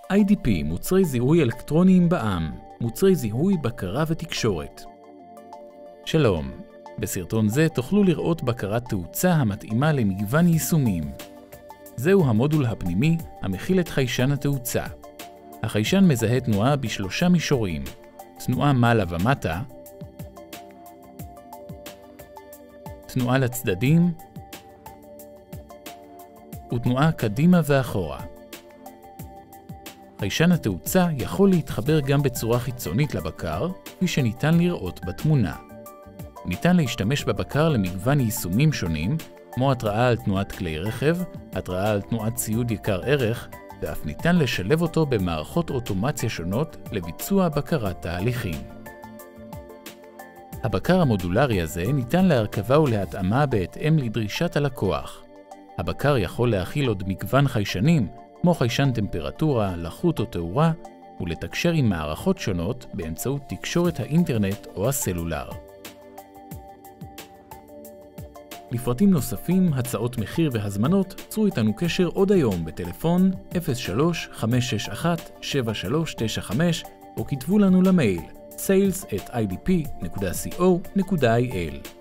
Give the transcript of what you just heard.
IDP, מוצרי זיהוי אלקטרוניים בע"מ, מוצרי זיהוי, בקרה ותקשורת. שלום, בסרטון זה תוכלו לראות בקרת תאוצה המתאימה למגוון יישומים. זהו המודול הפנימי המכיל את חיישן התאוצה. החיישן מזהה תנועה בשלושה מישורים: תנועה מעלה ומטה, תנועה לצדדים, ותנועה קדימה ואחורה. חיישן התאוצה יכול להתחבר גם בצורה חיצונית לבקר, כפי שניתן לראות בתמונה. ניתן להשתמש בבקר למגוון יישומים שונים, כמו התראה על תנועת כלי רכב, התראה על תנועת ציוד יקר ערך, ואף ניתן לשלב אותו במערכות אוטומציה שונות לביצוע בקרת תהליכים. הבקר המודולרי הזה ניתן להרכבה ולהתאמה בהתאם לדרישת הלקוח. הבקר יכול להכיל עוד מגוון חיישנים, כמו חיישן טמפרטורה, לחות או תאורה, ולתקשר עם מערכות שונות באמצעות תקשורת האינטרנט או הסלולר. לפרטים נוספים, הצעות מחיר והזמנות, צרו איתנו קשר עוד היום בטלפון 03-561-7395 או כתבו לנו למייל sales@idp.co.il.